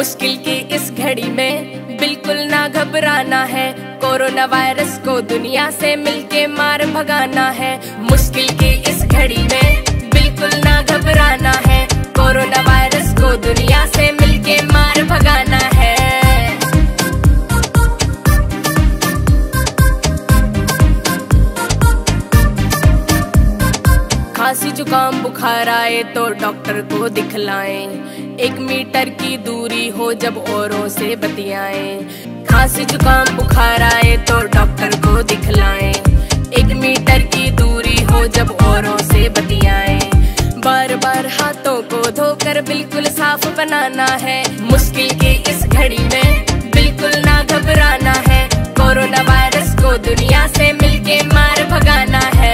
मुश्किल की इस घड़ी में बिल्कुल ना घबराना है, कोरोना वायरस को दुनिया से मिलके मार भगाना है। मुश्किल की इस घड़ी में बिल्कुल ना घबराना है, कोरोना वायरस को दुनिया से मिलके मार भगाना है। खांसी जुकाम बुखार आए तो डॉक्टर को दिखलाएं, 1 मीटर की दूरी हो जब औरों से बतियाएं। खांसी जुकाम बुखार आए तो डॉक्टर को दिखलाएं, 1 मीटर की दूरी हो जब औरों से बतियाएं। बार बार हाथों को धोकर बिल्कुल साफ बनाना है, मुश्किल की इस घड़ी में बिल्कुल ना घबराना है, कोरोना वायरस को दुनिया से मिलके मार भगाना है।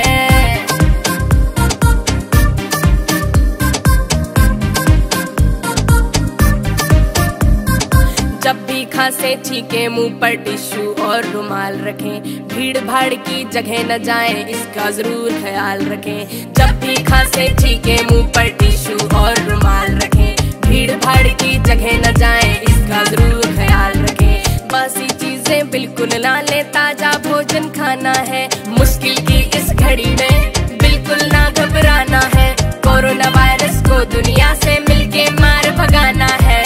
जब भी खांसे छींके मुंह पर टिश्यू और रुमाल रखें, भीड़ भाड़ की जगह न जाएं इसका जरूर ख्याल रखें। जब भी खांसे छींके मुंह पर टिश्यू और रुमाल रखें, भीड़ भाड़ की जगह न जाएं इसका जरूर ख्याल रखें। बासी चीजें बिल्कुल ना लें, ताजा भोजन खाना है, मुश्किल की इस घड़ी में बिल्कुल ना घबराना है, कोरोना वायरस को दुनिया से मिलके मार भगाना है।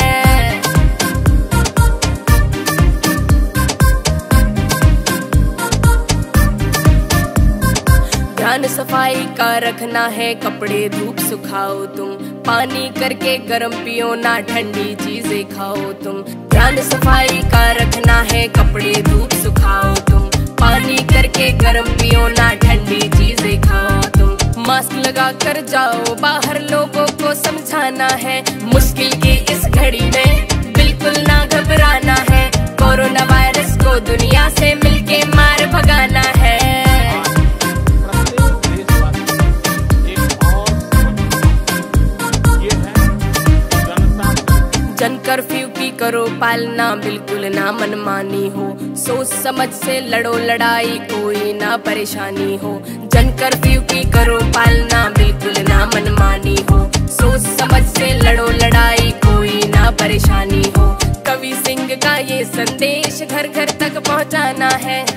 ध्यान सफाई का रखना है, कपड़े धूप सुखाओ तुम, पानी करके गर्म पियो ना ठंडी चीजें खाओ तुम। ध्यान सफाई का रखना है, कपड़े धूप सुखाओ तुम, पानी करके गर्म पियो ना ठंडी चीजें खाओ तुम। मास्क लगा कर जाओ बाहर, लोगों को समझाना है, मुश्किल की इस घड़ी में बिल्कुल ना घबराना है, कोरोना वायरस को दुनिया से मिलके मार भगाना है। जन कर्फ्यू की करो पालना, बिल्कुल ना मनमानी हो, सोच समझ से लड़ो लड़ाई, कोई ना परेशानी हो। जन कर्फ्यू की करो पालना, बिल्कुल ना मनमानी हो, सोच समझ से लड़ो लड़ाई, कोई ना परेशानी हो। कवि सिंह का ये संदेश घर घर तक पहुंचाना है।